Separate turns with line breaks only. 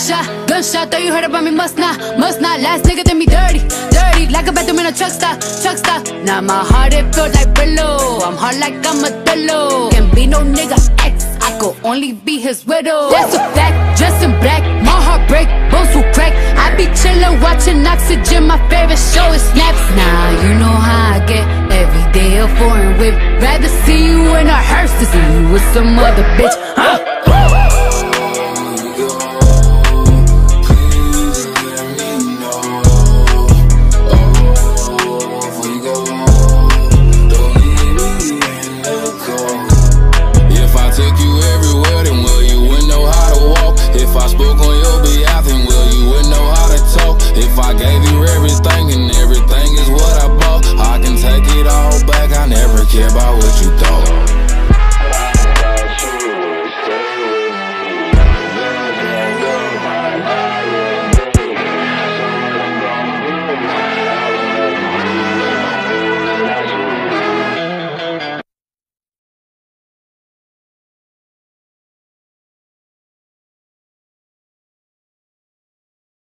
gunshot, thought you heard about me, must not. Last nigga did me dirty, like a bathroom in a truck stop. Now my heart, it feels like Brillo. I'm hard like armadillo. Can't be no nigga ex, I could only be his widow. That's a fact, dressed in black, my heart break, bones will crack. I be chillin', watching Oxygen, my favorite show is Snaps. Nah, you know how I get, every day a foreign whip. Rather see you in a hearse than see you with some other bitch.